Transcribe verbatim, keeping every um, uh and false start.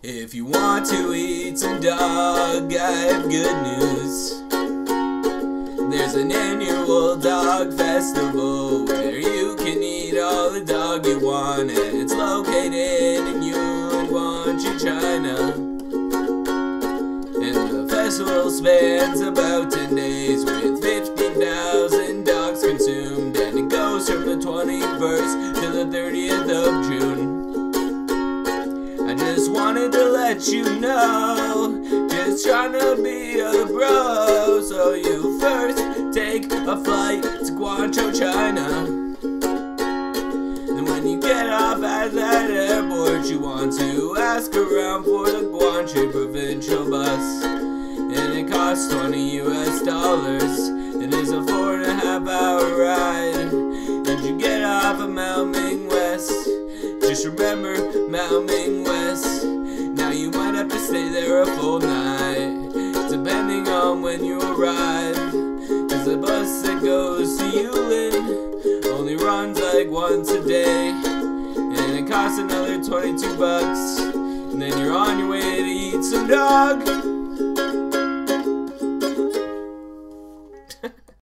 If you want to eat some dog, I have good news. There's an annual dog festival where you can eat all the dog you want, and it's located in Yulin, Guangzhou, China. And the festival spans about ten days with fifteen thousand dogs consumed, and it goes from the twenty-first to the thirtieth of June. I just wanted to let you know, just trying to be a bro. So you first take a flight to Guangzhou, China. And when you get off at that airport, you want to ask around for the Guangzhou provincial bus. And it costs twenty U S dollars, and it's a four and a half hour ride. And you get off at Maoming West. Just remember, Maoming West. Now you might have to stay there a full night, depending on when you arrive. Cause the bus that goes to Yulin only runs like once a day, and it costs another twenty-two bucks. And then you're on your way to eat some dog.